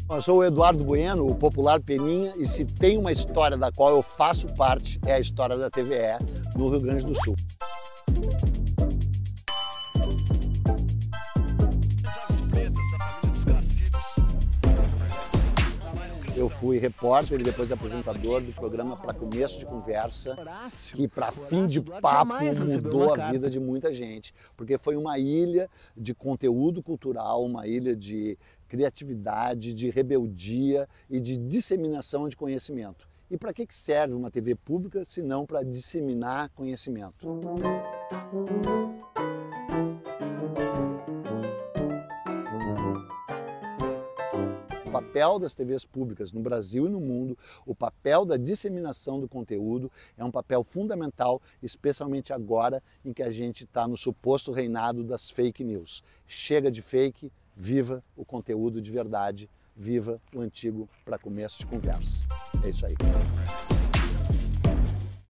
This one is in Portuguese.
Eu sou o Eduardo Bueno, o popular Peninha, e se tem uma história da qual eu faço parte, é a história da TVE no Rio Grande do Sul. Eu fui repórter e depois apresentador do programa Para Começo de Conversa, que para fim de papo mudou a vida de muita gente, porque foi uma ilha de conteúdo cultural, uma ilha de criatividade, de rebeldia e de disseminação de conhecimento. E para que serve uma TV pública se não para disseminar conhecimento? O papel das TVs públicas no Brasil e no mundo, o papel da disseminação do conteúdo é um papel fundamental, especialmente agora em que a gente está no suposto reinado das fake news. Chega de fake, viva o conteúdo de verdade, viva o antigo Para Começo de Conversa. É isso aí.